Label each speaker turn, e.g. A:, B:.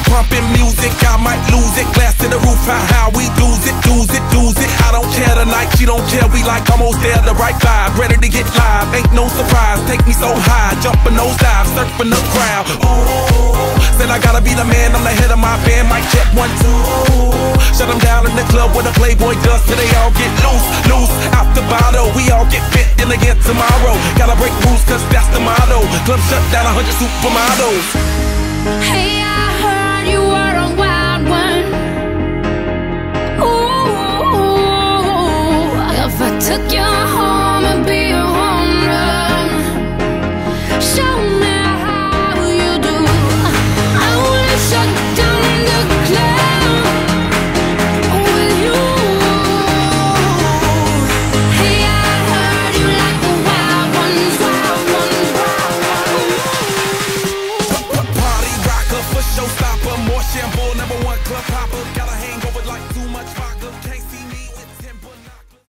A: pumping music, I might lose it. Glass to the roof, how we lose it, lose it, lose it. I don't care tonight, she don't care. We like almost there, the right vibe, ready to get live. Ain't no surprise, take me so high, jumping those dives, surfing the crowd. Ooh, said I gotta be the man, I'm the head of my band. Mic check 1, 2. Shut them down in the club where the Playboy does till they all get loose, loose out the bottle. We all get fit in again tomorrow. Gotta break rules, cause that's the motto. Club shut down, 100 supermodels.
B: Hey, I heard you were a wild one. Ooh, if I took you home